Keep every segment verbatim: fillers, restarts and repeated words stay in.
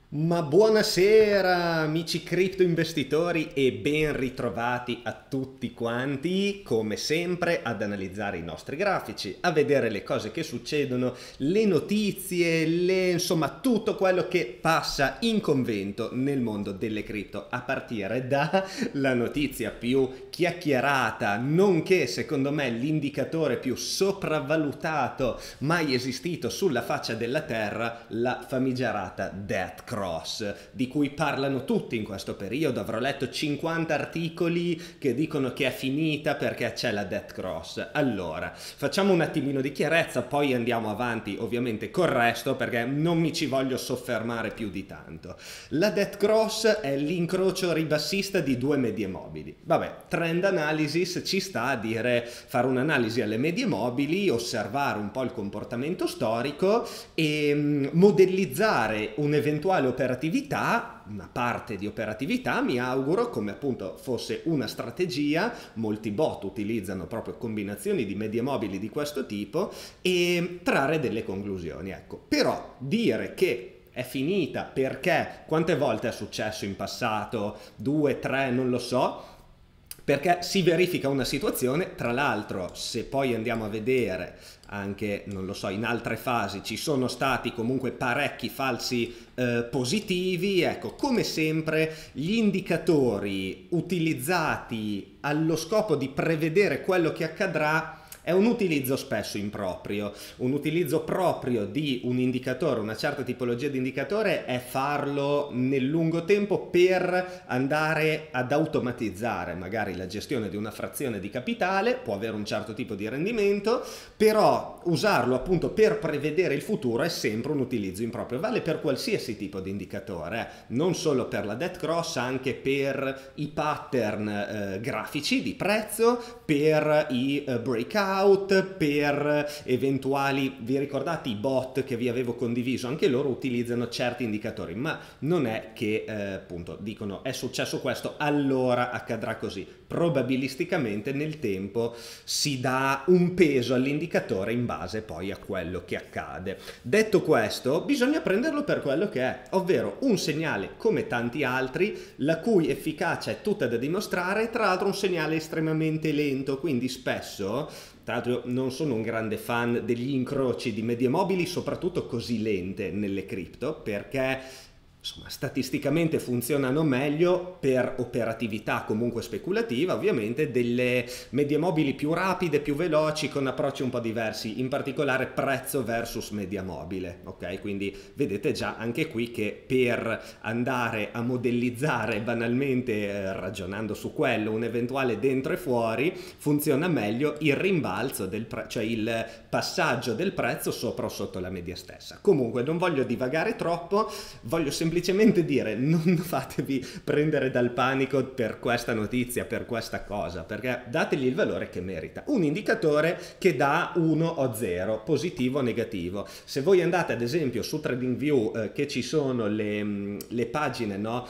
Ma buonasera amici cripto investitori e ben ritrovati a tutti quanti, come sempre, ad analizzare i nostri grafici, a vedere le cose che succedono, le notizie, le, insomma tutto quello che passa in convento nel mondo delle cripto, a partire dalla notizia più chiacchierata, nonché secondo me l'indicatore più sopravvalutato mai esistito sulla faccia della terra, la famigerata Death Cross, di cui parlano tutti in questo periodo. Avrò letto cinquanta articoli che dicono che è finita perché c'è la Death Cross. Allora, facciamo un attimino di chiarezza, poi andiamo avanti ovviamente col resto perché non mi ci voglio soffermare più di tanto. La Death Cross è l'incrocio ribassista di due medie mobili. Vabbè, trend analysis ci sta a dire fare un'analisi alle medie mobili, osservare un po' il comportamento storico e mm, modellizzare un'eventuale operatività, una parte di operatività, mi auguro, come appunto fosse una strategia. Molti bot utilizzano proprio combinazioni di medie mobili di questo tipo e trarre delle conclusioni. Ecco, però dire che è finita perché quante volte è successo in passato, due, tre, non lo so, perché si verifica una situazione. Tra l'altro, se poi andiamo a vedere anche, non lo so, in altre fasi ci sono stati comunque parecchi falsi eh, positivi. Ecco, come sempre gli indicatori utilizzati allo scopo di prevedere quello che accadrà è un utilizzo spesso improprio. Un utilizzo proprio di un indicatore, una certa tipologia di indicatore, è farlo nel lungo tempo per andare ad automatizzare magari la gestione di una frazione di capitale, può avere un certo tipo di rendimento, però usarlo appunto per prevedere il futuro è sempre un utilizzo improprio. Vale per qualsiasi tipo di indicatore, eh? Non solo per la Death Cross, anche per i pattern eh, grafici di prezzo, per i eh, breakout, per eventuali, vi ricordate i bot che vi avevo condiviso? Anche loro utilizzano certi indicatori, ma non è che eh, appunto dicono è successo questo allora accadrà così. Probabilisticamente nel tempo si dà un peso all'indicatore in base poi a quello che accade. Detto questo, bisogna prenderlo per quello che è, ovvero un segnale come tanti altri, la cui efficacia è tutta da dimostrare, tra l'altro un segnale estremamente lento, quindi spesso, tra l'altro non sono un grande fan degli incroci di medie mobili, soprattutto così lente nelle cripto, perché insomma, statisticamente funzionano meglio per operatività comunque speculativa, ovviamente, delle medie mobili più rapide, più veloci, con approcci un po' diversi, in particolare prezzo versus media mobile, ok? Quindi vedete già anche qui che per andare a modellizzare banalmente, eh, ragionando su quello, un eventuale dentro e fuori, funziona meglio il rimbalzo del prezzo, cioè il passaggio del prezzo sopra o sotto la media stessa. Comunque non voglio divagare troppo, voglio semplicemente semplicemente dire non fatevi prendere dal panico per questa notizia, per questa cosa, perché dategli il valore che merita. Un indicatore che dà uno o zero, positivo o negativo. Se voi andate ad esempio su TradingView, eh, che ci sono le, le pagine, no,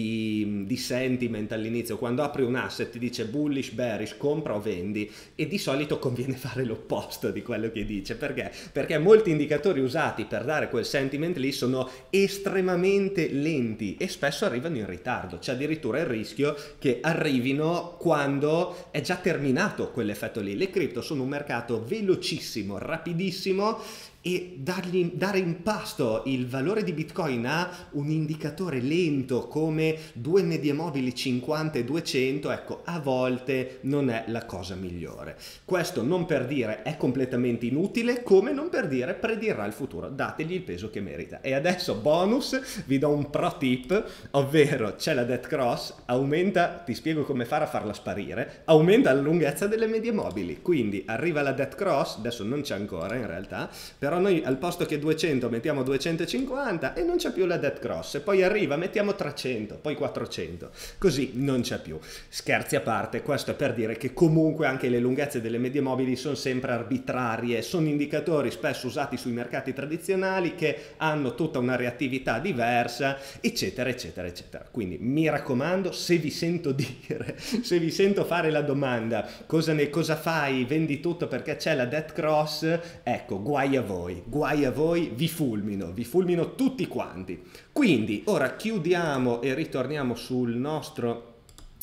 di, di sentiment all'inizio, quando apri un asset ti dice bullish, bearish, compra o vendi, e di solito conviene fare l'opposto di quello che dice. Perché? Perché molti indicatori usati per dare quel sentiment lì sono estremamente lenti e spesso arrivano in ritardo. C'è addirittura il rischio che arrivino quando è già terminato quell'effetto lì. Le cripto sono un mercato velocissimo, rapidissimo, e dargli, dare in pasto il valore di Bitcoin a un indicatore lento come due medie mobili cinquanta e duecento, ecco, a volte non è la cosa migliore. Questo non per dire è completamente inutile, come non per dire predirà il futuro. Dategli il peso che merita. E adesso bonus, vi do un pro tip, ovvero c'è la Death Cross, aumenta, ti spiego come fare a farla sparire, aumenta la lunghezza delle medie mobili, quindi arriva la Death Cross, adesso non c'è ancora in realtà, però però noi al posto che duecento mettiamo duecentocinquanta e non c'è più la Death Cross, e poi arriva, mettiamo trecento, poi quattrocento, così non c'è più. Scherzi a parte, questo è per dire che comunque anche le lunghezze delle medie mobili sono sempre arbitrarie, sono indicatori spesso usati sui mercati tradizionali che hanno tutta una reattività diversa, eccetera eccetera eccetera. Quindi mi raccomando, se vi sento dire, se vi sento fare la domanda cosa, ne, cosa fai, vendi tutto perché c'è la Death Cross, ecco, guai a voi. voi, guai a voi, vi fulmino, vi fulmino tutti quanti. Quindi ora chiudiamo e ritorniamo sul nostro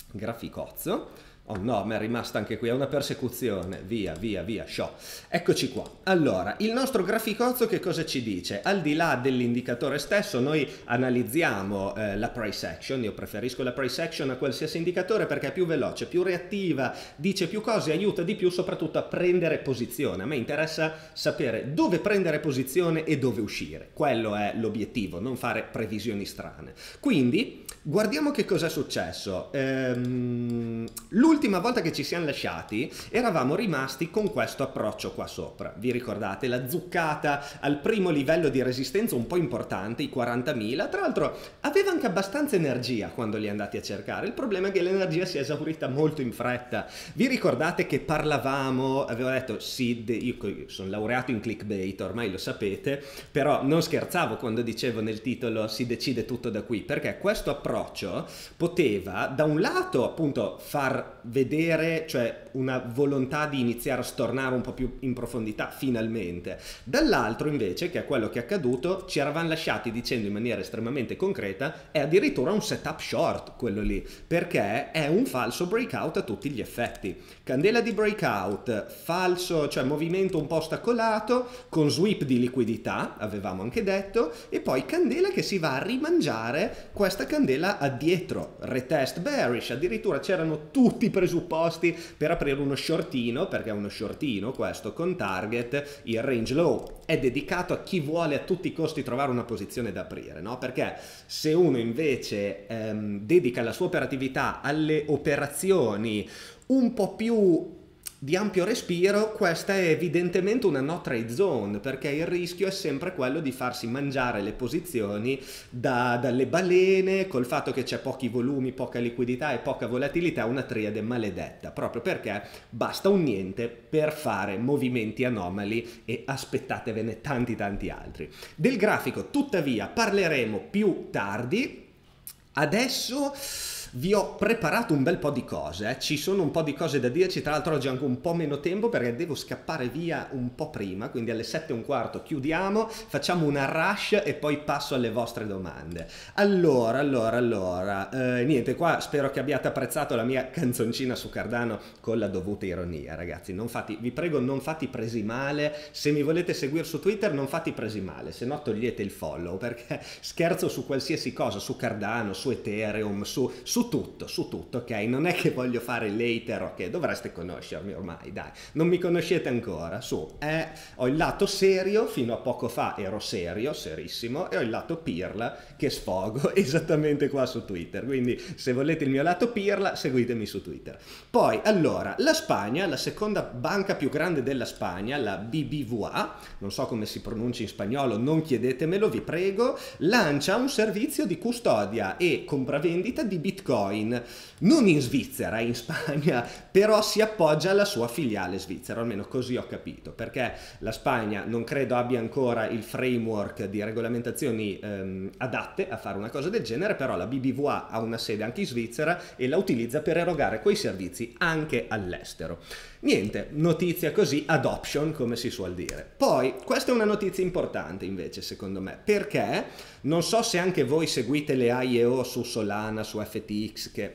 graficozzo. Oh no, mi è rimasta anche qui, è una persecuzione, via, via, via, show. Eccoci qua. Allora, il nostro graficozzo che cosa ci dice? Al di là dell'indicatore stesso, noi analizziamo eh, la price action, io preferisco la price action a qualsiasi indicatore perché è più veloce, più reattiva, dice più cose, aiuta di più soprattutto a prendere posizione. A me interessa sapere dove prendere posizione e dove uscire. Quello è l'obiettivo, non fare previsioni strane. Quindi, guardiamo che cosa è successo. Ehm, L'ultima volta che ci siamo lasciati eravamo rimasti con questo approccio qua sopra. Vi ricordate? La zuccata al primo livello di resistenza un po' importante, i quarantamila. Tra l'altro aveva anche abbastanza energia quando li andati a cercare. Il problema è che l'energia si è esaurita molto in fretta. Vi ricordate che parlavamo, avevo detto sì, io sono laureato in clickbait, ormai lo sapete, però non scherzavo quando dicevo nel titolo si decide tutto da qui, perché questo approccio poteva da un lato appunto far vedere, cioè una volontà di iniziare a stornare un po' più in profondità finalmente, dall'altro invece, che è quello che è accaduto, ci eravamo lasciati dicendo in maniera estremamente concreta è addirittura un setup short quello lì, perché è un falso breakout a tutti gli effetti. Candela di breakout, falso, cioè movimento un po' ostacolato con sweep di liquidità, avevamo anche detto, e poi candela che si va a rimangiare questa candela addietro, retest bearish, addirittura c'erano tutti i presupposti per aprire uno shortino, perché è uno shortino questo con target il range low, è dedicato a chi vuole a tutti i costi trovare una posizione da aprire, no? Perché se uno invece ehm, dedica la sua operatività alle operazioni un po' più di ampio respiro, questa è evidentemente una no trade zone, perché il rischio è sempre quello di farsi mangiare le posizioni da, dalle balene, col fatto che c'è pochi volumi, poca liquidità e poca volatilità, una triade maledetta, proprio perché basta un niente per fare movimenti anomali e aspettatevene tanti tanti altri. Del grafico tuttavia parleremo più tardi. Adesso vi ho preparato un bel po' di cose, eh. Ci sono un po' di cose da dirci, tra l'altro oggi ho anche un po' meno tempo perché devo scappare via un po' prima, quindi alle sette e un quarto chiudiamo, facciamo una rush e poi passo alle vostre domande. Allora, allora, allora, eh, niente, qua spero che abbiate apprezzato la mia canzoncina su Cardano con la dovuta ironia, ragazzi, non fate, vi prego non fate presi male, se mi volete seguire su Twitter non fate presi male, se no togliete il follow, perché scherzo su qualsiasi cosa, su Cardano, su Ethereum, su, su Su tutto, su tutto, ok? Non è che voglio fare l'hater, ok? Dovreste conoscermi ormai, dai. Non mi conoscete ancora, su. Eh, ho il lato serio, fino a poco fa ero serio, serissimo, e ho il lato pirla che sfogo esattamente qua su Twitter. Quindi se volete il mio lato pirla, seguitemi su Twitter. Poi, allora, la Spagna, la seconda banca più grande della Spagna, la B B V A, non so come si pronuncia in spagnolo, non chiedetemelo, vi prego, lancia un servizio di custodia e compravendita di Bitcoin. Non in Svizzera, in Spagna, però si appoggia alla sua filiale svizzera, almeno così ho capito, perché la Spagna non credo abbia ancora il framework di regolamentazioni ehm, adatte a fare una cosa del genere, però la B B V A ha una sede anche in Svizzera e la utilizza per erogare quei servizi anche all'estero. Niente, notizia così, adoption come si suol dire. Poi, questa è una notizia importante invece secondo me, perché non so se anche voi seguite le I E O su Solana, su F T X, che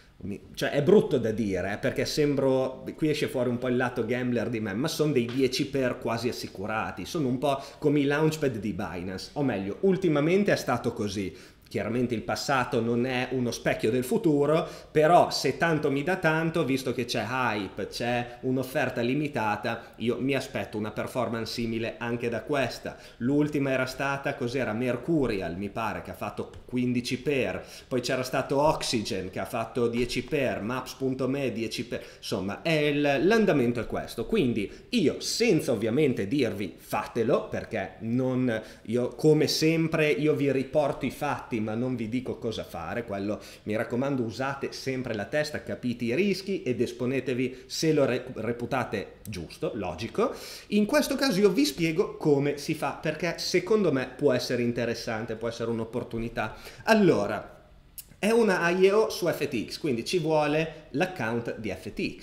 cioè è brutto da dire, eh, perché sembro, qui esce fuori un po' il lato gambler di me, ma sono dei dieci per quasi assicurati, sono un po' come i launchpad di Binance, o meglio, ultimamente è stato così. Chiaramente il passato non è uno specchio del futuro, però se tanto mi dà tanto, visto che c'è hype, c'è un'offerta limitata, io mi aspetto una performance simile anche da questa. L'ultima era stata, cos'era? Mercurial, mi pare, che ha fatto quindici per, poi c'era stato Oxygen che ha fatto dieci per, Maps punto me dieci per, insomma l'andamento è questo. Quindi io, senza ovviamente dirvi fatelo, perché non, io come sempre io vi riporto i fatti ma non vi dico cosa fare, quello mi raccomando, usate sempre la testa, capite i rischi ed esponetevi se lo re reputate giusto, logico. In questo caso io vi spiego come si fa, perché secondo me può essere interessante, può essere un'opportunità. Allora, è una I E O su F T X, quindi ci vuole l'account di F T X.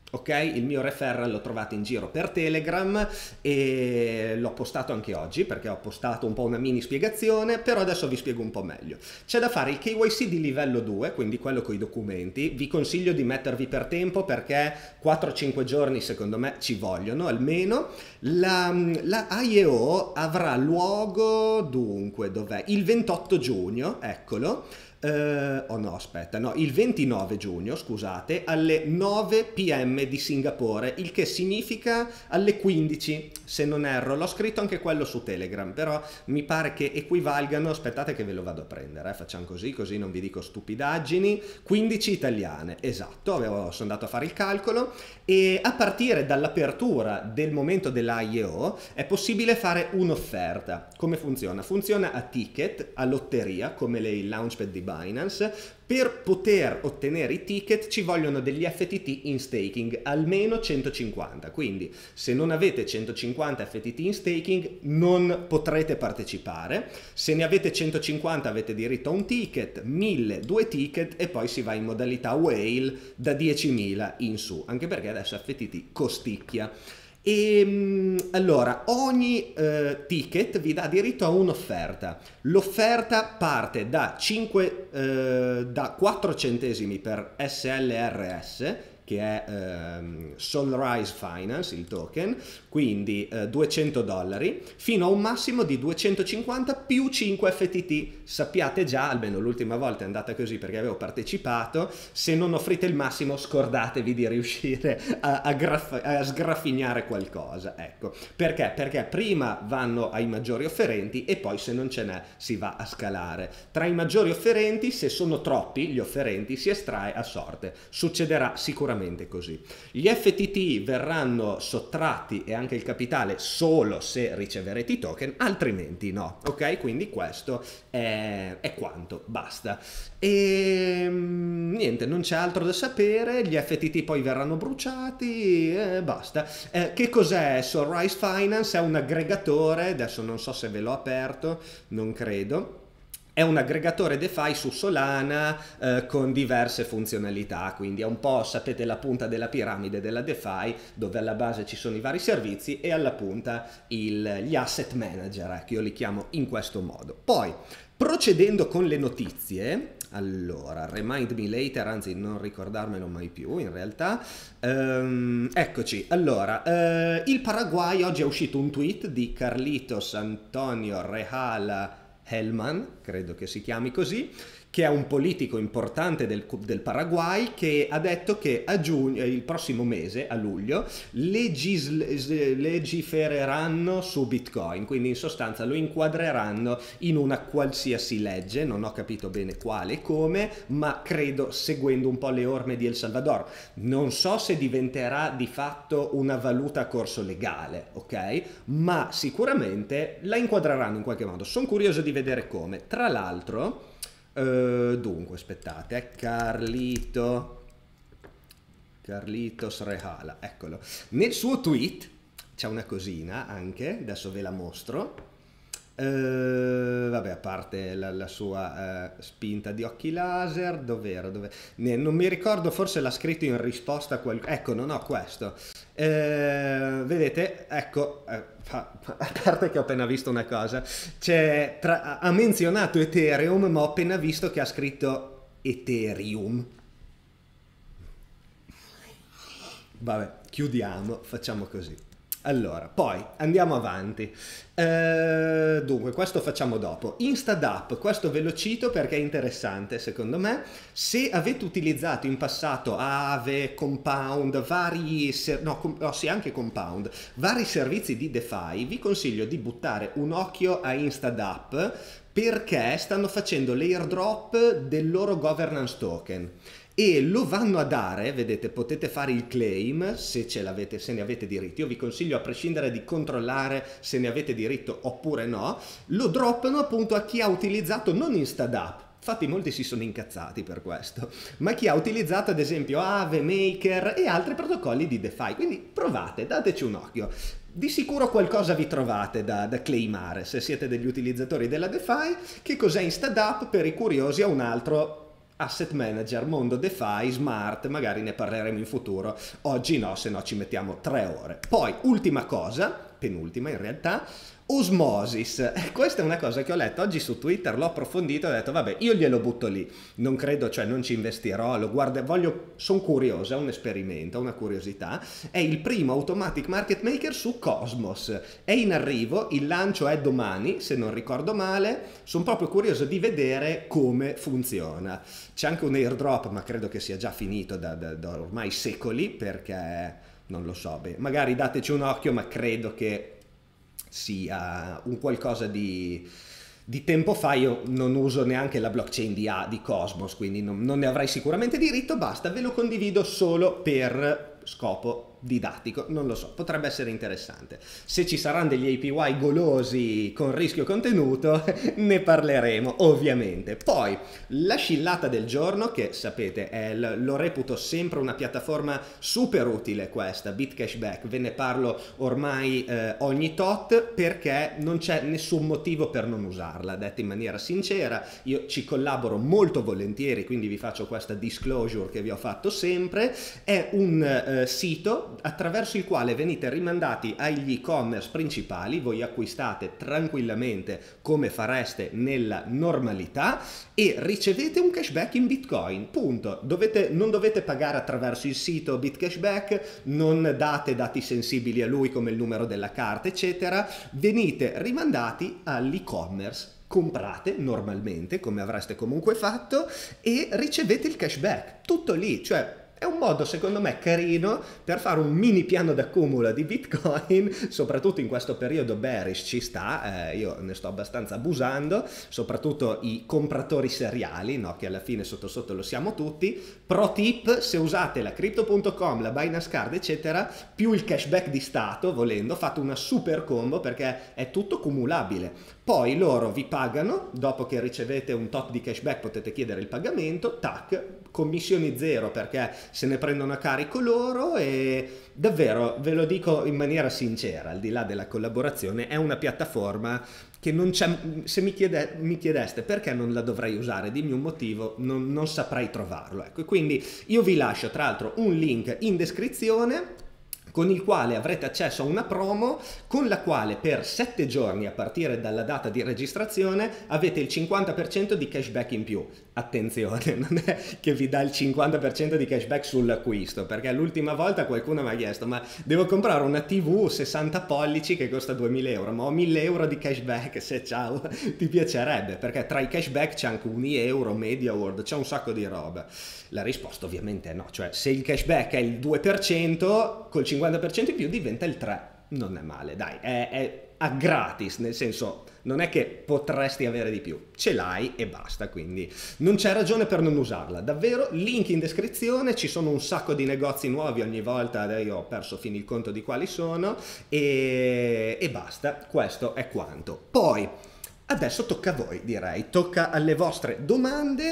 Ok, il mio referral lo trovate in giro per Telegram e l'ho postato anche oggi perché ho postato un po' una mini spiegazione, però adesso vi spiego un po' meglio. C'è da fare il K Y C di livello due, quindi quello con i documenti. Vi consiglio di mettervi per tempo perché quattro cinque giorni secondo me ci vogliono almeno. La, la I E O avrà luogo, dunque, dov'è? Il ventotto giugno, eccolo. Uh, oh no, aspetta, no, il ventinove giugno, scusate, alle nove p m di Singapore, il che significa alle quindici, se non erro. L'ho scritto anche quello su Telegram, però mi pare che equivalgano, aspettate che ve lo vado a prendere, eh, facciamo così, così non vi dico stupidaggini, quindici italiane, esatto, avevo, sono andato a fare il calcolo, e a partire dall'apertura del momento dell'A I E O è possibile fare un'offerta. Come funziona? Funziona a ticket, a lotteria, come le, il launchpad di Binance. Per poter ottenere i ticket ci vogliono degli F T T in staking, almeno centocinquanta, quindi se non avete centocinquanta F T T in staking non potrete partecipare. Se ne avete centocinquanta avete diritto a un ticket, mille, due ticket e poi si va in modalità whale da diecimila in su, anche perché adesso F T T costicchia. E allora ogni eh, ticket vi dà diritto a un'offerta. L'offerta parte da, cinque, eh, da quattro centesimi per S L R S, che è ehm, Solrise Finance, il token, quindi eh, duecento dollari, fino a un massimo di duecentocinquanta più cinque F T T. Sappiate già, almeno l'ultima volta è andata così perché avevo partecipato, se non offrite il massimo scordatevi di riuscire a, a, a sgraffignare qualcosa. Ecco, perché? Perché prima vanno ai maggiori offerenti e poi se non ce n'è si va a scalare. Tra i maggiori offerenti, se sono troppi gli offerenti, si estrae a sorte. Succederà sicuramente così. Gli F T T verranno sottratti e anche il capitale solo se riceverete i token, altrimenti no, ok? Quindi questo è, è quanto, basta. E niente, non c'è altro da sapere, gli F T T poi verranno bruciati e basta. Eh, che cos'è Solrise Finance? È un aggregatore, adesso non so se ve l'ho aperto, non credo. È un aggregatore DeFi su Solana eh, con diverse funzionalità, quindi è un po', sapete, la punta della piramide della DeFi, dove alla base ci sono i vari servizi e alla punta il, gli asset manager, eh, che io li chiamo in questo modo. Poi, procedendo con le notizie, allora, remind me later, anzi non ricordarmelo mai più in realtà, ehm, eccoci, allora, eh, il Paraguay, oggi è uscito un tweet di Carlitos Antonio Rejala Hellman, credo che si chiami così, che è un politico importante del, del Paraguay, che ha detto che a giugno, il prossimo mese, a luglio, legis, legifereranno su Bitcoin, quindi in sostanza lo inquadreranno in una qualsiasi legge, non ho capito bene quale e come, ma credo seguendo un po' le orme di El Salvador. Non so se diventerà di fatto una valuta a corso legale, ok? Ma sicuramente la inquadreranno in qualche modo. Sono curioso di vedere come. Tra l'altro, Uh, dunque, aspettate, eh, Carlito, Carlitos Rejala, eccolo. Nel suo tweet c'è una cosina anche, adesso ve la mostro. Uh, vabbè, a parte la, la sua uh, spinta di occhi laser, dov'era? Dove... non mi ricordo, forse l'ha scritto in risposta a quel... ecco, non ho questo. Uh, vedete, ecco, uh, a parte che ho appena visto una cosa, tra... ha menzionato Ethereum, ma ho appena visto che ha scritto Ethereum. Vabbè, chiudiamo, facciamo così. Allora, poi andiamo avanti. Eh, dunque, questo facciamo dopo. Instadapp, questo ve lo cito perché è interessante secondo me. Se avete utilizzato in passato Aave, Compound, vari, no, oh sì, anche Compound, vari servizi di DeFi, vi consiglio di buttare un occhio a Instadapp perché stanno facendo l'airdrop del loro governance token. E lo vanno a dare, vedete, potete fare il claim se ce l'avete, se ne avete diritto. Io vi consiglio, a prescindere, di controllare se ne avete diritto oppure no. Lo droppano appunto a chi ha utilizzato non Instadapp. Infatti molti si sono incazzati per questo, ma chi ha utilizzato ad esempio Aave, Maker e altri protocolli di DeFi. Quindi provate, dateci un occhio. Di sicuro qualcosa vi trovate da, da claimare se siete degli utilizzatori della DeFi. Che cos'è Instadapp? Per i curiosi è un altro asset manager, mondo DeFi, smart, magari ne parleremo in futuro, oggi no, se no ci mettiamo tre ore. Poi, ultima cosa, penultima in realtà, Osmosis. Questa è una cosa che ho letto oggi su Twitter, l'ho approfondito e ho detto vabbè, io glielo butto lì, non credo, cioè non ci investirò, lo guardo, voglio, sono curioso, è un esperimento, una curiosità. È il primo automatic market maker su Cosmos, è in arrivo, il lancio è domani se non ricordo male, sono proprio curioso di vedere come funziona. C'è anche un airdrop, ma credo che sia già finito da, da, da ormai secoli, perché non lo so, beh, magari dateci un occhio, ma credo che sia un qualcosa di, di tempo fa. Io non uso neanche la blockchain di, A, di Cosmos, quindi non, non ne avrei sicuramente diritto, basta, ve lo condivido solo per scopo didattico, non lo so, potrebbe essere interessante. Se ci saranno degli A P Y golosi con rischio contenuto ne parleremo ovviamente. Poi la scillata del giorno, che sapete è, lo reputo sempre una piattaforma super utile questa, BitCashback, ve ne parlo ormai eh, ogni tot, perché non c'è nessun motivo per non usarla, detto in maniera sincera. Io ci collaboro molto volentieri, quindi vi faccio questa disclosure che vi ho fatto sempre. È un eh, sito attraverso il quale venite rimandati agli e-commerce principali, voi acquistate tranquillamente come fareste nella normalità e ricevete un cashback in Bitcoin, punto. Dovete, non dovete pagare attraverso il sito BitCashback, non date dati sensibili a lui come il numero della carta eccetera, venite rimandati all'e-commerce, comprate normalmente come avreste comunque fatto e ricevete il cashback, tutto lì, cioè è un modo secondo me carino per fare un mini piano d'accumulo di Bitcoin, soprattutto in questo periodo bearish ci sta, eh, io ne sto abbastanza abusando, soprattutto i compratori seriali, no? Che alla fine sotto sotto lo siamo tutti. Pro tip, se usate la crypto punto com, la Binance Card eccetera, più il cashback di Stato, volendo, fate una super combo perché è tutto cumulabile. Poi loro vi pagano, dopo che ricevete un tot di cashback potete chiedere il pagamento, tac, commissioni zero perché se ne prendono a carico loro e davvero ve lo dico in maniera sincera, al di là della collaborazione, è una piattaforma che non c'è, se mi, chiede, mi chiedeste perché non la dovrei usare, dimmi un motivo, non, non saprei trovarlo. Ecco, quindi io vi lascio tra l'altro un link in descrizione con il quale avrete accesso a una promo con la quale per sette giorni a partire dalla data di registrazione avete il cinquanta per cento di cashback in più. Attenzione, non è che vi dà il cinquanta per cento di cashback sull'acquisto, perché l'ultima volta qualcuno mi ha chiesto ma devo comprare una tivù sessanta pollici che costa duemila euro, ma ho mille euro di cashback, se ciao, ti piacerebbe? Perché tra i cashback c'è anche un euro, MediaWorld, c'è un sacco di roba. La risposta ovviamente è no, cioè se il cashback è il due per cento, col cinquanta per cento in più diventa il tre per cento. Non è male, dai, è, è a gratis, nel senso non è che potresti avere di più, ce l'hai e basta, quindi non c'è ragione per non usarla, davvero. Link in descrizione, ci sono un sacco di negozi nuovi ogni volta, io ho perso fino il conto di quali sono e, e basta, questo è quanto. Poi adesso tocca a voi, direi, tocca alle vostre domande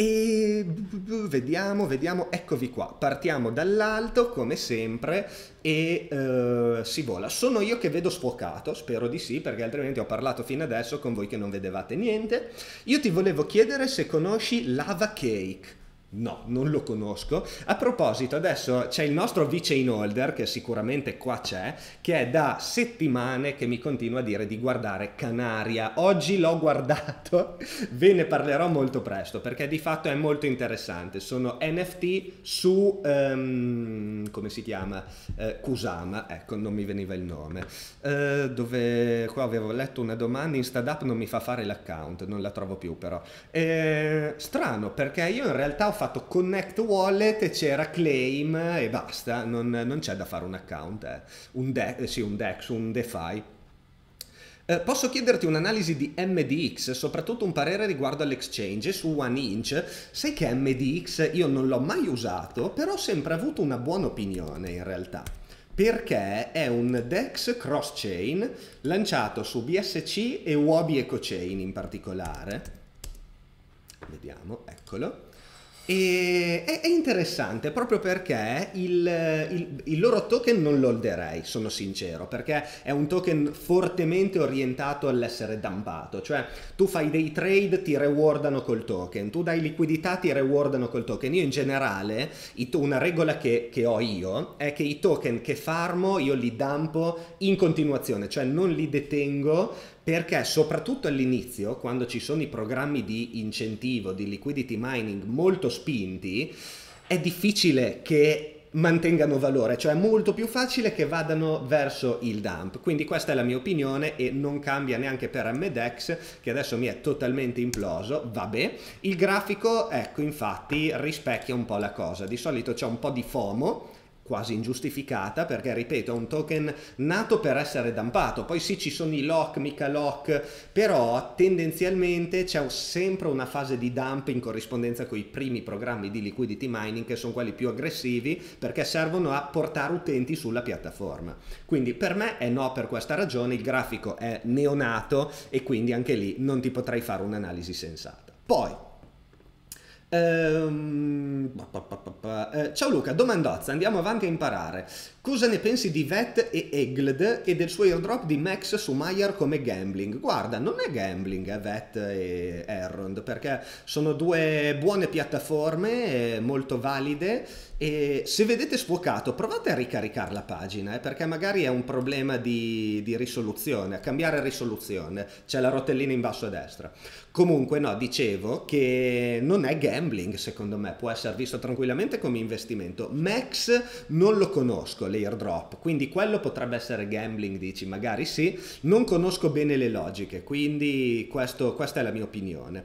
e vediamo, vediamo, eccovi qua, partiamo dall'alto come sempre e uh, si vola. Sono io che vedo sfocato, spero di sì, perché altrimenti ho parlato fino adesso con voi che non vedevate niente. Io ti volevo chiedere se conosci Lava Cake. No, non lo conosco. A proposito, adesso c'è il nostro vice in holder, che sicuramente qua c'è, che è da settimane che mi continua a dire di guardare Canaria. Oggi l'ho guardato, ve ne parlerò molto presto, perché di fatto è molto interessante. Sono N F T su, um, come si chiama? Uh, Kusama, ecco, non mi veniva il nome. Uh, dove, qua avevo letto una domanda, Instadapp non mi fa fare l'account, non la trovo più però. Eh, strano, perché io in realtà ho fatto connect wallet e c'era claim e basta, non, non c'è da fare un account, eh. un, de eh, sì, un DEX, un DeFi. Eh, posso chiederti un'analisi di M D X, soprattutto un parere riguardo all'exchange su OneInch? Sai che M D X io non l'ho mai usato, però ho sempre avuto una buona opinione in realtà, perché è un DEX cross-chain lanciato su B S C e Huobi EcoChain in particolare. Vediamo, eccolo. E è, è interessante proprio perché il, il- il loro token non lo holderei, sono sincero, perché è un token fortemente orientato all'essere dampato, cioè tu fai dei trade, ti rewardano col token, tu dai liquidità, ti rewardano col token. Io in generale, i to- una regola che, che ho io è che i token che farmo io li dampo in continuazione, cioè non li detengo, perché soprattutto all'inizio, quando ci sono i programmi di incentivo, di liquidity mining molto spinti, è difficile che mantengano valore, cioè è molto più facile che vadano verso il dump. Quindi questa è la mia opinione e non cambia neanche per M D E X, che adesso mi è totalmente imploso. Vabbè, il grafico, ecco, infatti rispecchia un po' la cosa. Di solito c'è un po' di FOMO, quasi ingiustificata, perché ripeto è un token nato per essere dampato. Poi sì, ci sono i lock, mica lock, però tendenzialmente c'è sempre una fase di dump in corrispondenza con i primi programmi di liquidity mining, che sono quelli più aggressivi perché servono a portare utenti sulla piattaforma. Quindi per me è no, per questa ragione. Il grafico è neonato e quindi anche lì non ti potrei fare un'analisi sensata. Poi Ehm, pa, pa, pa, pa, pa. Eh, ciao Luca, domandozza, andiamo avanti a imparare. Cosa ne pensi di Vet e Egled e del suo airdrop di Max su Maiar come gambling? Guarda, non è gambling, eh, Vet e Errond, perché sono due buone piattaforme, eh, molto valide, e se vedete sfuocato provate a ricaricare la pagina, eh, perché magari è un problema di, di risoluzione, a cambiare risoluzione, c'è la rotellina in basso a destra. Comunque no, dicevo che non è gambling, secondo me, può essere visto tranquillamente come investimento. Max non lo conosco, l'airdrop, quindi quello potrebbe essere gambling, dici, magari sì, non conosco bene le logiche, quindi questo, questa è la mia opinione.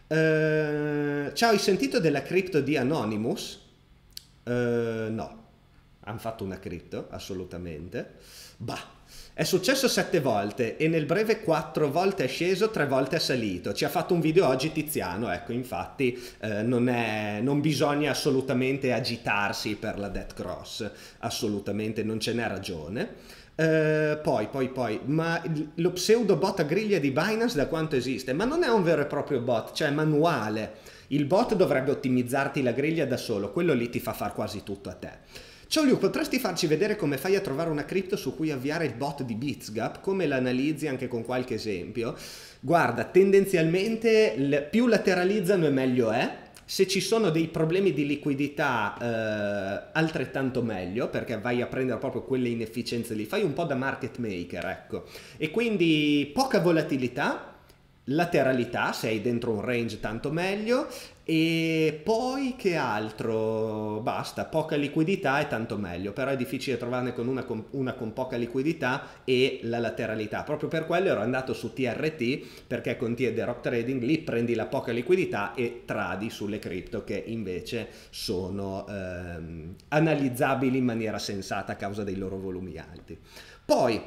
Eh, ciao, hai sentito della cripto di Anonymous? Eh, no, hanno fatto una cripto, assolutamente. Bah, è successo sette volte e nel breve quattro volte è sceso, tre volte è salito. Ci ha fatto un video oggi Tiziano, ecco, infatti eh, non, è, non bisogna assolutamente agitarsi per la death cross, assolutamente non ce n'è ragione. Eh, poi, poi, poi, ma lo pseudo bot a griglia di Binance da quanto esiste? Ma non è un vero e proprio bot, cioè è manuale. Il bot dovrebbe ottimizzarti la griglia da solo, quello lì ti fa far quasi tutto a te. Ciao Liu, potresti farci vedere come fai a trovare una cripto su cui avviare il bot di BitsGap? Come l'analizzi anche con qualche esempio? Guarda, tendenzialmente più lateralizzano e meglio è. Se ci sono dei problemi di liquidità, eh, altrettanto meglio, perché vai a prendere proprio quelle inefficienze lì. Fai un po' da market maker, ecco. E quindi poca volatilità, lateralità, sei dentro un range tanto meglio, e poi che altro? Basta, poca liquidità e tanto meglio, però è difficile trovarne con una, con una con poca liquidità e la lateralità. Proprio per quello ero andato su T R T, perché con T D Rock Trading lì prendi la poca liquidità e tradi sulle cripto che invece sono ehm, analizzabili in maniera sensata a causa dei loro volumi alti. Poi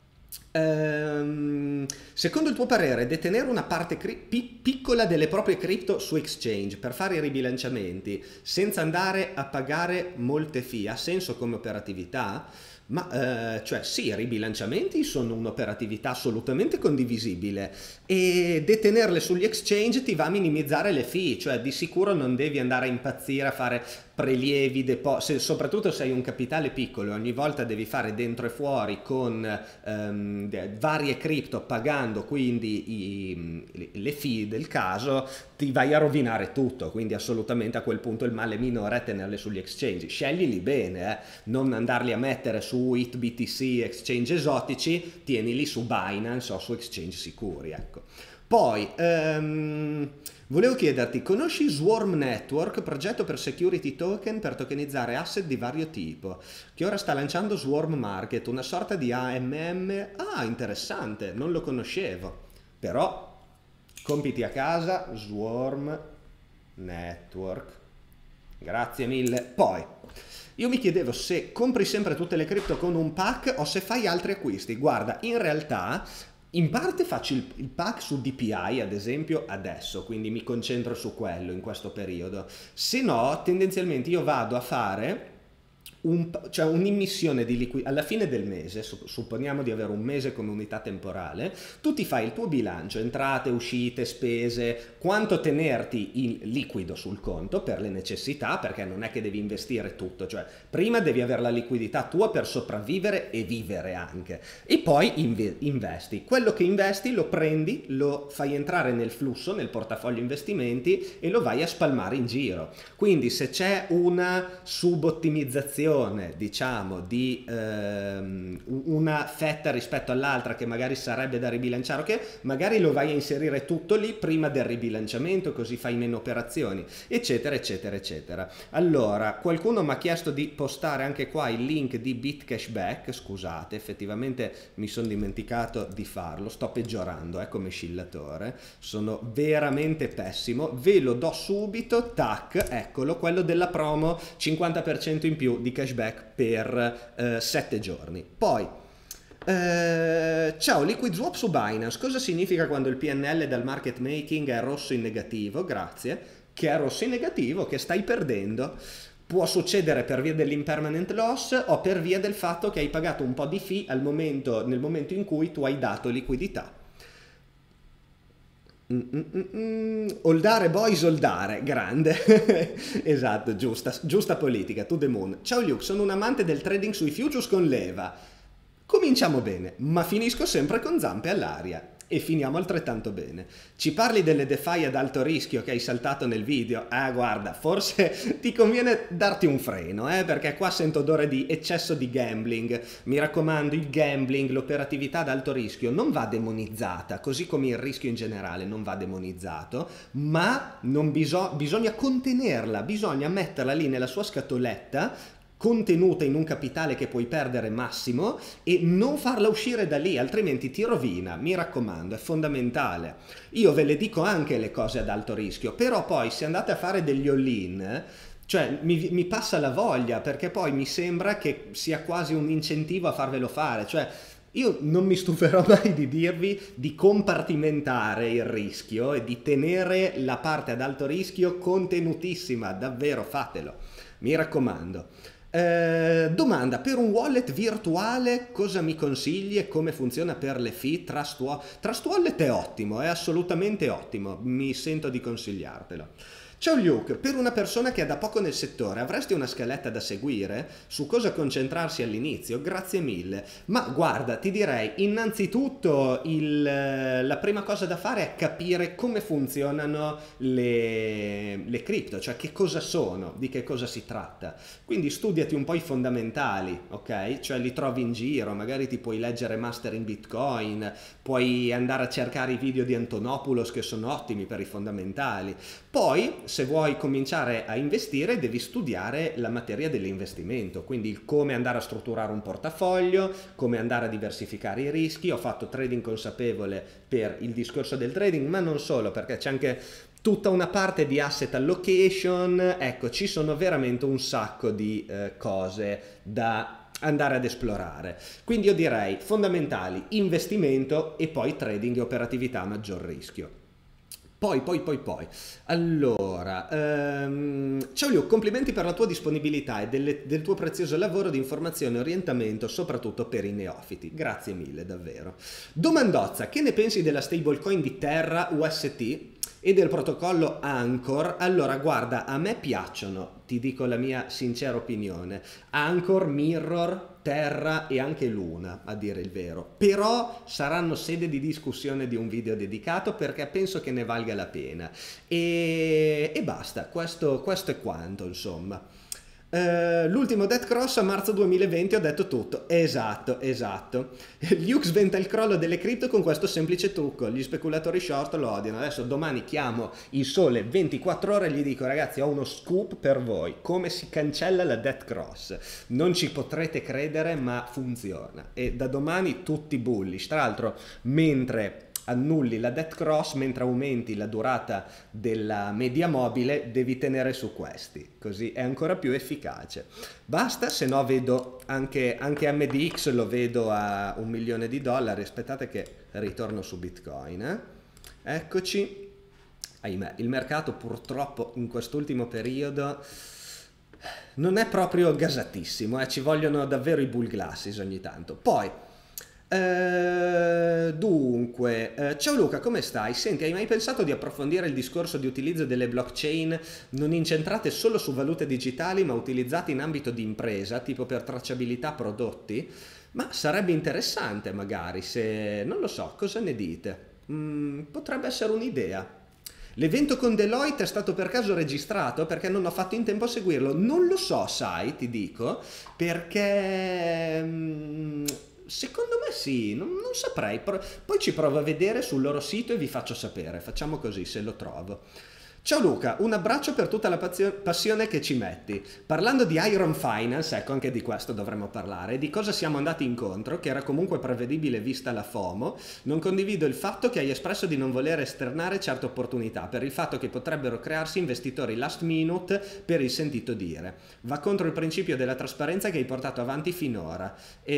Ehm, secondo il tuo parere, detenere una parte pi piccola delle proprie cripto su exchange per fare i ribilanciamenti senza andare a pagare molte fee ha senso come operatività? Ma eh, cioè sì, i ribilanciamenti sono un'operatività assolutamente condivisibile e detenerle sugli exchange ti va a minimizzare le fee, cioè di sicuro non devi andare a impazzire a fare prelievi, depositi, soprattutto se hai un capitale piccolo e ogni volta devi fare dentro e fuori con ehm, varie cripto pagando quindi i, le fee del caso, ti vai a rovinare tutto, quindi assolutamente a quel punto il male minore è tenerle sugli exchange. Sceglili bene, eh? Non andarli a mettere su I T B T C, exchange esotici, tienili su Binance o su exchange sicuri, ecco. Poi ehm, volevo chiederti, conosci Swarm Network, progetto per security token per tokenizzare asset di vario tipo, che ora sta lanciando Swarm Market, una sorta di A M M? Ah, interessante, non lo conoscevo, però compiti a casa, Swarm Network, grazie mille. Poi io mi chiedevo se compri sempre tutte le cripto con un pack o se fai altri acquisti. Guarda, in realtà in parte faccio il, il pack su D P I ad esempio adesso, quindi mi concentro su quello in questo periodo. Se no, tendenzialmente io vado a fare un, cioè un'immissione di liquidità alla fine del mese, supponiamo di avere un mese come unità temporale, tu ti fai il tuo bilancio, entrate, uscite, spese, quanto tenerti in liquido sul conto per le necessità, perché non è che devi investire tutto, cioè prima devi avere la liquidità tua per sopravvivere e vivere anche, e poi inve- investi. Quello che investi lo prendi, lo fai entrare nel flusso, nel portafoglio investimenti e lo vai a spalmare in giro. Quindi se c'è una subottimizzazione, diciamo, di ehm, una fetta rispetto all'altra che magari sarebbe da ribilanciare, ok, magari lo vai a inserire tutto lì prima del ribilanciamento, così fai meno operazioni, eccetera eccetera eccetera. Allora, qualcuno mi ha chiesto di postare anche qua il link di BitCashback, scusate, effettivamente mi sono dimenticato di farlo, sto peggiorando eh, come scillatore, sono veramente pessimo, ve lo do subito, tac, eccolo, quello della promo cinquanta per cento in più di cashback per eh, sette giorni. Poi eh, ciao, Liquid Swap su Binance, cosa significa quando il P N L dal market making è rosso in negativo? Grazie, che è rosso in negativo, che stai perdendo. Può succedere per via dell'impermanent loss o per via del fatto che hai pagato un po' di fee al momento, nel momento in cui tu hai dato liquidità. Mm, mm, mm, mm. Oldare boys, oldare, grande. Esatto, giusta, giusta politica, to the moon. Ciao Luke, sono un amante del trading sui futures con leva. Cominciamo bene, ma finisco sempre con zampe all'aria. E finiamo altrettanto bene. Ci parli delle DeFi ad alto rischio che hai saltato nel video? Ah, guarda, forse ti conviene darti un freno, eh, perché qua sento odore di eccesso di gambling. Mi raccomando, il gambling, l'operatività ad alto rischio non va demonizzata, così come il rischio in generale non va demonizzato, ma non biso- bisogna contenerla, bisogna metterla lì nella sua scatoletta, contenuta in un capitale che puoi perdere massimo, e non farla uscire da lì, altrimenti ti rovina. Mi raccomando, è fondamentale. Io ve le dico anche le cose ad alto rischio, però poi se andate a fare degli all-in, cioè mi, mi passa la voglia, perché poi mi sembra che sia quasi un incentivo a farvelo fare, cioè io non mi stuferò mai di dirvi di compartimentare il rischio e di tenere la parte ad alto rischio contenutissima, davvero fatelo, mi raccomando. Eh, domanda, per un wallet virtuale cosa mi consigli e come funziona per le fee? Trust, Wa- Trust Wallet è ottimo, è assolutamente ottimo, mi sento di consigliartelo. Ciao Luke, per una persona che è da poco nel settore avresti una scaletta da seguire su cosa concentrarsi all'inizio? Grazie mille. Ma guarda, ti direi innanzitutto il, la prima cosa da fare è capire come funzionano le, le cripto, cioè che cosa sono, di che cosa si tratta. Quindi studiati un po' i fondamentali, ok? Cioè li trovi in giro, magari ti puoi leggere Master in Bitcoin, puoi andare a cercare i video di Antonopoulos che sono ottimi per i fondamentali. Poi, se vuoi cominciare a investire, devi studiare la materia dell'investimento, quindi il come andare a strutturare un portafoglio, come andare a diversificare i rischi. Ho fatto trading consapevole per il discorso del trading, ma non solo, perché c'è anche tutta una parte di asset allocation. Ecco, ci sono veramente un sacco di eh, cose da andare ad esplorare. Quindi io direi fondamentali, investimento e poi trading e operatività a maggior rischio. Poi, poi, poi, poi. Allora, ehm, ciao Luke, complimenti per la tua disponibilità e delle- del tuo prezioso lavoro di informazione e orientamento, soprattutto per i neofiti. Grazie mille, davvero. Domandozza, che ne pensi della stablecoin di Terra U S T e del protocollo Anchor? Allora, guarda, a me piacciono, ti dico la mia sincera opinione. Anchor, Mirror, Terra e anche Luna, a dire il vero, però saranno sede di discussione di un video dedicato, perché penso che ne valga la pena, e, e basta, questo, questo è quanto, insomma. Eh, l'ultimo Death Cross a marzo duemilaventi, ho detto tutto. Esatto, esatto. Luke sventa il crollo delle cripto con questo semplice trucco, gli speculatori short lo odiano. Adesso domani chiamo il Sole ventiquattro ore e gli dico: ragazzi, ho uno scoop per voi, come si cancella la Death Cross. Non ci potrete credere, ma funziona, e da domani tutti bullish. Tra l'altro, mentre annulli la death cross, mentre aumenti la durata della media mobile, devi tenere su questi, così è ancora più efficace. Basta, se no vedo anche, anche M D X lo vedo a un milione di dollari. Aspettate che ritorno su Bitcoin, eh? Eccoci. Ahimè, il mercato purtroppo in quest'ultimo periodo non è proprio gasatissimo, eh, ci vogliono davvero i bull glasses ogni tanto. Poi, eh, dunque, eh, ciao Luca, come stai? Senti, hai mai pensato di approfondire il discorso di utilizzo delle blockchain non incentrate solo su valute digitali, ma utilizzate in ambito di impresa, tipo per tracciabilità prodotti? Ma sarebbe interessante magari, se... non lo so, cosa ne dite? Mm, potrebbe essere un'idea. L'evento con Deloitte è stato per caso registrato? Perché non ho fatto in tempo a seguirlo. Non lo so, sai, ti dico, perché mm, secondo me sì, non, non saprei. Poi ci provo a vedere sul loro sito e vi faccio sapere. Facciamo così, se lo trovo. Ciao Luca, un abbraccio per tutta la passione che ci metti. Parlando di Iron Finance, ecco, anche di questo dovremmo parlare, di cosa siamo andati incontro, che era comunque prevedibile vista la FOMO, non condivido il fatto che hai espresso di non voler esternare certe opportunità, per il fatto che potrebbero crearsi investitori last minute per il sentito dire. Va contro il principio della trasparenza che hai portato avanti finora.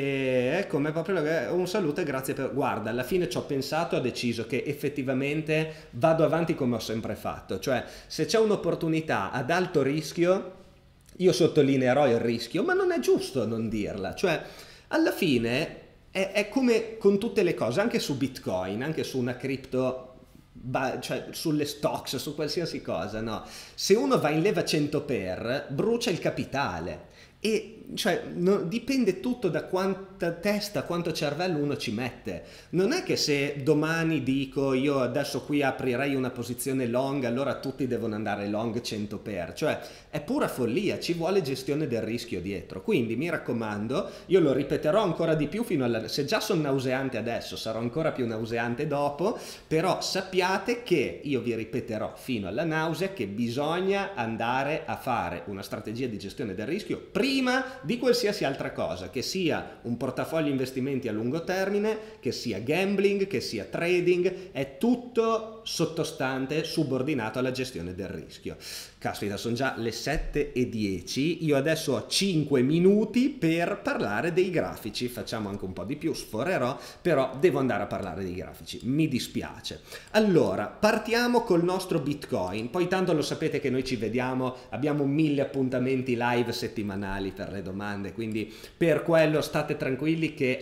E come proprio un saluto e grazie per... Guarda, alla fine ci ho pensato, ho deciso che effettivamente vado avanti come ho sempre fatto, cioè se c'è un'opportunità ad alto rischio, io sottolineerò il rischio, ma non è giusto non dirla, cioè alla fine è, è come con tutte le cose, anche su Bitcoin, anche su una cripto, cioè sulle stocks, su qualsiasi cosa, no? Se uno va in leva cento per, brucia il capitale. E cioè no, dipende tutto da quanta testa, quanto cervello uno ci mette. Non è che se domani dico io adesso qui aprirei una posizione long, allora tutti devono andare long cento per, cioè è pura follia, ci vuole gestione del rischio dietro. Quindi mi raccomando, io lo ripeterò ancora di più fino alla... se già sono nauseante adesso, sarò ancora più nauseante dopo, però sappiate che io vi ripeterò fino alla nausea che bisogna andare a fare una strategia di gestione del rischio prima di qualsiasi altra cosa, che sia un portafoglio investimenti a lungo termine, che sia gambling, che sia trading, è tutto sottostante, subordinato alla gestione del rischio. Caspita, sono già le sette e dieci, io adesso ho cinque minuti per parlare dei grafici, facciamo anche un po' di più, sforerò, però devo andare a parlare dei grafici, mi dispiace. Allora, partiamo col nostro Bitcoin, poi tanto lo sapete che noi ci vediamo, abbiamo mille appuntamenti live settimanali per le domande, quindi per quello state tranquilli che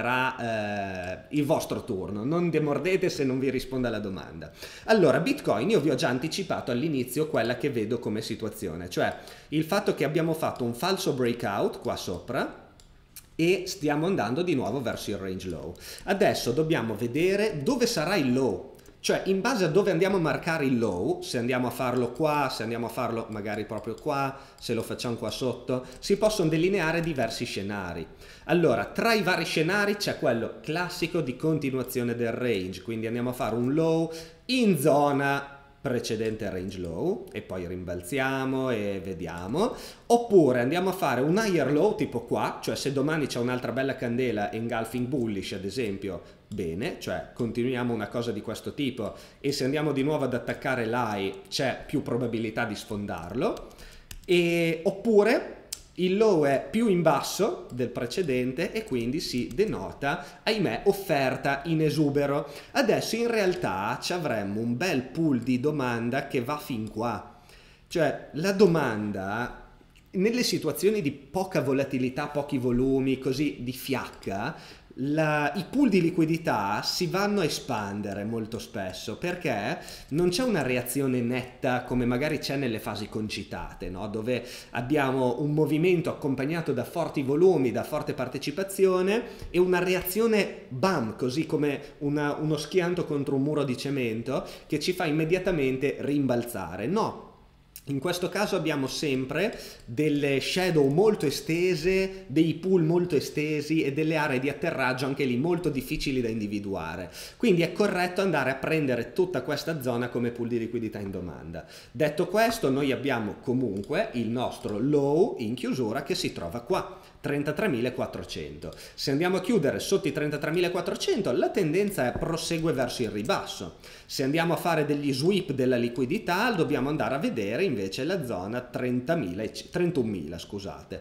arriverà eh, il vostro turno, non demordete se non vi rispondo alla domanda. Allora, Bitcoin, io vi ho già anticipato all'inizio quella che vedo come situazione, cioè il fatto che abbiamo fatto un falso breakout qua sopra e stiamo andando di nuovo verso il range low. Adesso dobbiamo vedere dove sarà il low. Cioè, in base a dove andiamo a marcare il low, se andiamo a farlo qua, se andiamo a farlo magari proprio qua, se lo facciamo qua sotto, si possono delineare diversi scenari. Allora, tra i vari scenari c'è quello classico di continuazione del range, quindi andiamo a fare un low in zona precedente range low e poi rimbalziamo e vediamo, oppure andiamo a fare un higher low tipo qua, cioè se domani c'è un'altra bella candela engulfing bullish ad esempio, bene, cioè continuiamo una cosa di questo tipo e se andiamo di nuovo ad attaccare l'high c'è più probabilità di sfondarlo, e oppure il low è più in basso del precedente e quindi si denota, ahimè, offerta in esubero. Adesso in realtà ci avremmo un bel pool di domanda che va fin qua. Cioè la domanda nelle situazioni di poca volatilità, pochi volumi, così di fiacca, La, i pool di liquidità si vanno a espandere molto spesso perché non c'è una reazione netta come magari c'è nelle fasi concitate, no? Dove abbiamo un movimento accompagnato da forti volumi, da forte partecipazione e una reazione bam, così come una, uno schianto contro un muro di cemento che ci fa immediatamente rimbalzare. No. In questo caso abbiamo sempre delle shadow molto estese, dei pool molto estesi e delle aree di atterraggio anche lì molto difficili da individuare. Quindi è corretto andare a prendere tutta questa zona come pool di liquidità in domanda. Detto questo, noi abbiamo comunque il nostro low in chiusura che si trova qua, trentatremilaquattrocento. Se andiamo a chiudere sotto i trentatremilaquattrocento, la tendenza è prosegue verso il ribasso. Se andiamo a fare degli sweep della liquidità, dobbiamo andare a vedere invece la zona trentunomila, scusate.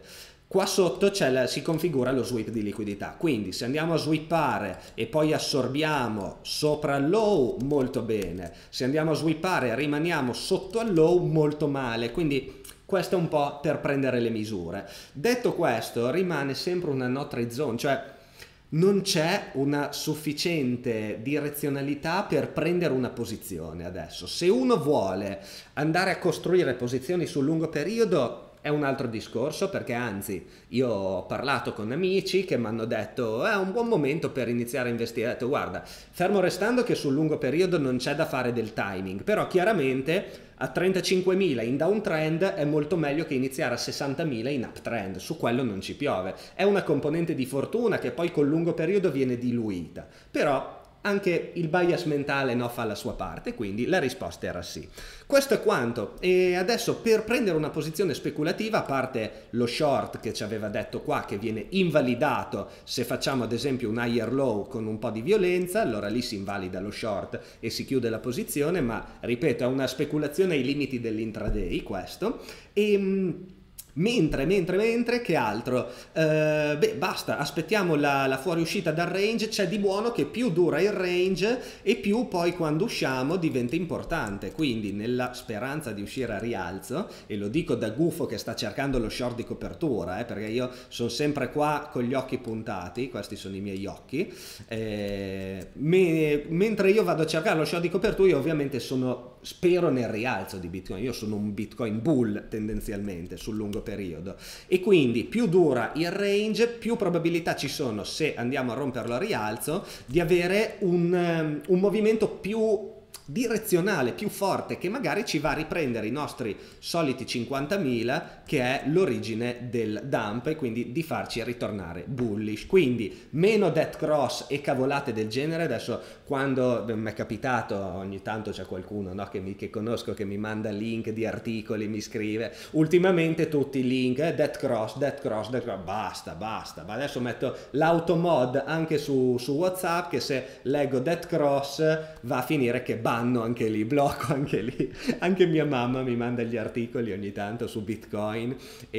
Qua sotto c'è la, si configura lo sweep di liquidità, quindi se andiamo a sweepare e poi assorbiamo sopra il low, molto bene, se andiamo a sweepare e rimaniamo sotto al low, molto male, quindi questo è un po' per prendere le misure. Detto questo, rimane sempre una no trade zone, cioè non c'è una sufficiente direzionalità per prendere una posizione adesso. Se uno vuole andare a costruire posizioni sul lungo periodo è un altro discorso, perché anzi io ho parlato con amici che mi hanno detto è un buon momento per iniziare a investire. Ho detto guarda, fermo restando che sul lungo periodo non c'è da fare del timing, però chiaramente a trentacinquemila in downtrend è molto meglio che iniziare a sessantamila in uptrend, su quello non ci piove. È una componente di fortuna che poi col lungo periodo viene diluita, però anche il bias mentale no, fa la sua parte, quindi la risposta era sì. Questo è quanto. E adesso per prendere una posizione speculativa, a parte lo short che ci aveva detto qua che viene invalidato se facciamo ad esempio un higher low con un po' di violenza, allora lì si invalida lo short e si chiude la posizione, ma ripeto è una speculazione ai limiti dell'intraday questo. E Mentre, mentre, mentre, che altro? Eh, beh, basta, aspettiamo la, la fuoriuscita dal range, c'è di buono che più dura il range e più poi quando usciamo diventa importante, quindi nella speranza di uscire a rialzo, e lo dico da gufo che sta cercando lo short di copertura, eh, perché io sono sempre qua con gli occhi puntati, questi sono i miei occhi, eh, me, mentre io vado a cercare lo short di copertura io ovviamente sono, spero nel rialzo di Bitcoin, io sono un Bitcoin bull tendenzialmente sul lungo periodo e quindi più dura il range più probabilità ci sono, se andiamo a romperlo a rialzo, di avere un, um, un movimento più direzionale, più forte, che magari ci va a riprendere i nostri soliti cinquantamila che è l'origine del dump e quindi di farci ritornare bullish. Quindi meno death cross e cavolate del genere. Adesso quando mi è capitato ogni tanto c'è qualcuno, no, che, mi, che conosco che mi manda link di articoli, mi scrive ultimamente tutti i link eh, death cross, death cross, death cross, basta, basta, ma adesso metto l'automod anche su, su WhatsApp che se leggo death cross va a finire che banno anche lì, blocco anche lì. Anche mia mamma mi manda gli articoli ogni tanto su Bitcoin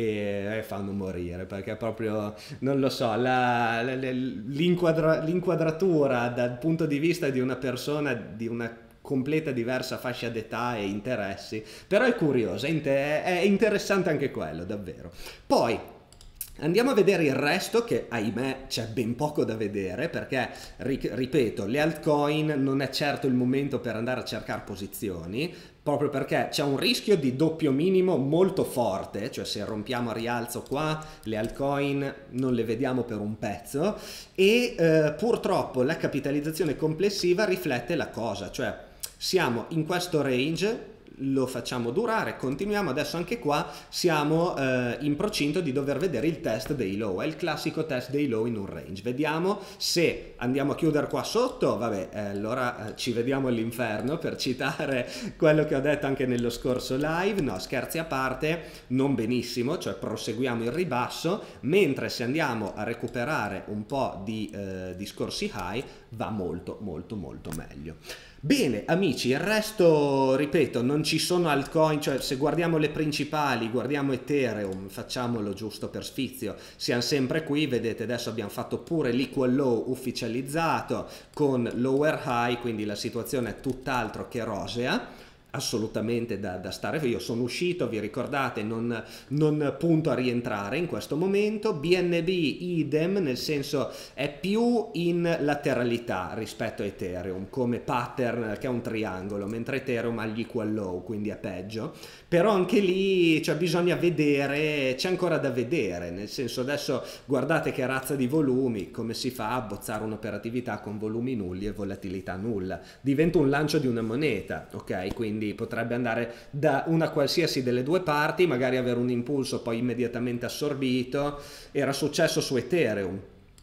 e eh, fanno morire, perché proprio non lo so, la, la, l'inquadra, l'inquadratura dal punto di vista di una persona di una completa diversa fascia d'età e interessi, però è curiosa, è interessante anche quello, davvero. Poi andiamo a vedere il resto, che ahimè c'è ben poco da vedere, perché ripeto, le altcoin non è certo il momento per andare a cercare posizioni, proprio perché c'è un rischio di doppio minimo molto forte, cioè se rompiamo a rialzo qua le altcoin non le vediamo per un pezzo e eh, purtroppo la capitalizzazione complessiva riflette la cosa, cioè siamo in questo range, lo facciamo durare, continuiamo, adesso anche qua siamo eh, in procinto di dover vedere il test dei low, è il classico test dei low in un range, vediamo se andiamo a chiudere qua sotto, vabbè eh, allora eh, ci vediamo all'inferno, per citare quello che ho detto anche nello scorso live. No, scherzi a parte, non benissimo, cioè proseguiamo il ribasso, mentre se andiamo a recuperare un po' di eh, discorsi high va molto molto molto meglio. Bene amici, il resto ripeto non ci sono altcoin, cioè se guardiamo le principali, guardiamo Ethereum, facciamolo giusto per sfizio, siamo sempre qui, vedete adesso abbiamo fatto pure l'equal low ufficializzato con lower high, quindi la situazione è tutt'altro che rosea, assolutamente da, da stare. Io sono uscito, vi ricordate, non, non punto a rientrare in questo momento. B N B idem, nel senso è più in lateralità rispetto a Ethereum come pattern, che è un triangolo, mentre Ethereum ha gli equal low, quindi è peggio. Però anche lì cioè, bisogna vedere, c'è ancora da vedere, nel senso adesso guardate che razza di volumi, come si fa a bozzare un'operatività con volumi nulli e volatilità nulla, diventa un lancio di una moneta, ok? Quindi potrebbe andare da una qualsiasi delle due parti, magari avere un impulso poi immediatamente assorbito. Era successo su Ethereum,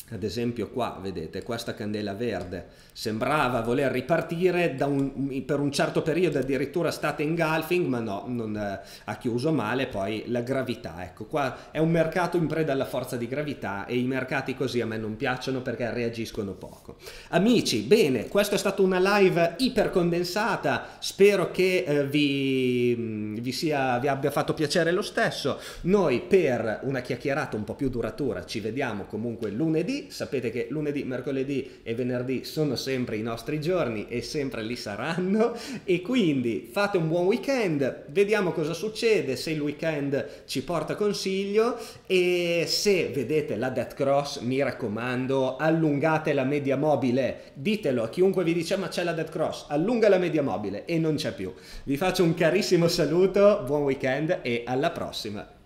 Ad esempio qua, vedete, questa candela verde sembrava voler ripartire da un, per un certo periodo, addirittura state engulfing, ma no, non, eh, ha chiuso male. Poi la gravità, ecco, qua è un mercato in preda alla forza di gravità, e i mercati così a me non piacciono perché reagiscono poco. Amici, bene, questa è stata una live iper condensata, spero che eh, vi, vi, sia, vi abbia fatto piacere lo stesso. Noi per una chiacchierata un po' più duratura ci vediamo comunque lunedì. Sapete che lunedì, mercoledì e venerdì sono sempre i nostri giorni e sempre li saranno, e quindi fate un buon weekend, vediamo cosa succede, se il weekend ci porta consiglio, e se vedete la death cross, mi raccomando, allungate la media mobile, ditelo a chiunque vi dice ma c'è la death cross, allunga la media mobile, e non c'è più. Vi faccio un carissimo saluto, buon weekend e alla prossima.